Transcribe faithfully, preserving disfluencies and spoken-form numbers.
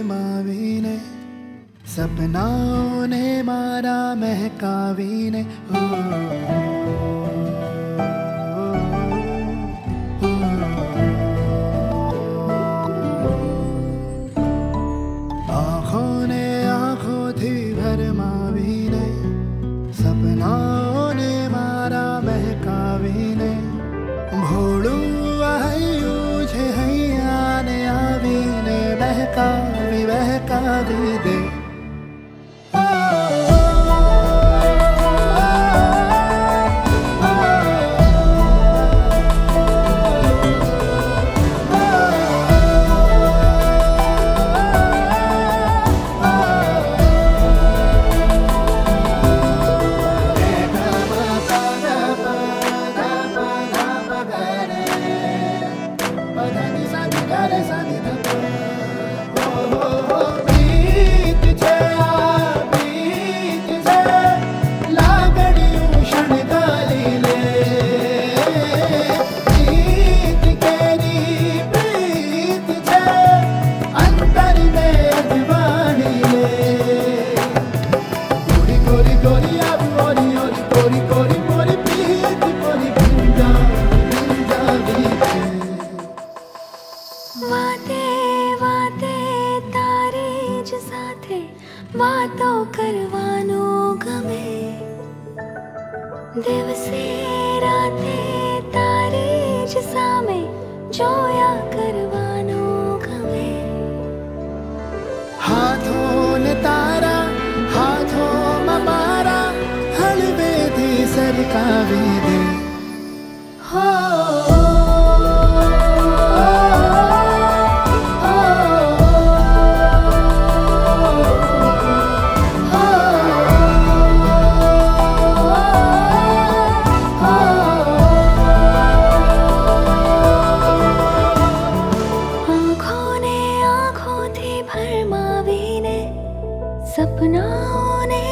भरमावीने, सपनाओं ने मारा महकावीने। ओ, आँखों ने आँखों थी भरमावीने, सपनाओं ने मारा महकावीने। भोळू आयु छे हैयाने आवीने, बहकावी बहकावी दे। વાતો કરવાનો ગમે, દિવસે રાતે તારી જ સામે જોયા કરવાનો ગમે। હાથોं ને તારા હાથોમાં મારા, હળવેથી સરકાવી દે। હો सपनाओं ने